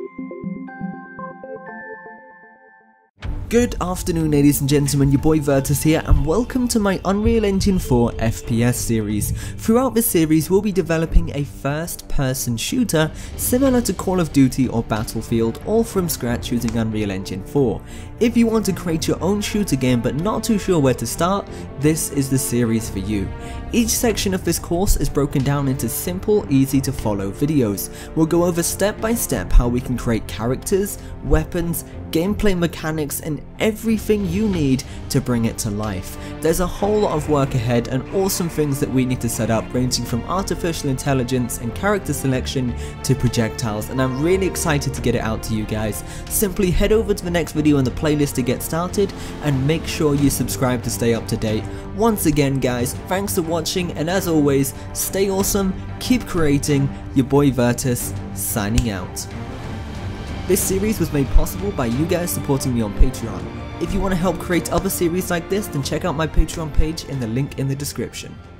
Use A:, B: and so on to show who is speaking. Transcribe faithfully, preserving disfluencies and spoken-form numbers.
A: Good afternoon ladies and gentlemen, your boy Virtus here and welcome to my Unreal Engine four F P S series. Throughout this series we'll be developing a first person shooter similar to Call of Duty or Battlefield, all from scratch using Unreal Engine four. If you want to create your own shooter game but not too sure where to start, this is the series for you. Each section of this course is broken down into simple, easy to follow videos. We'll go over step by step how we can create characters, weapons, gameplay mechanics and everything you need to bring it to life. There's a whole lot of work ahead and awesome things that we need to set up, ranging from artificial intelligence and character selection to projectiles, and I'm really excited to get it out to you guys. Simply head over to the next video in the playlist to get started and make sure you subscribe to stay up to date. Once again guys, thanks for watching and as always, stay awesome, keep creating, your boy Virtus signing out. This series was made possible by you guys supporting me on Patreon. If you want to help create other series like this, then check out my Patreon page in the link in the description.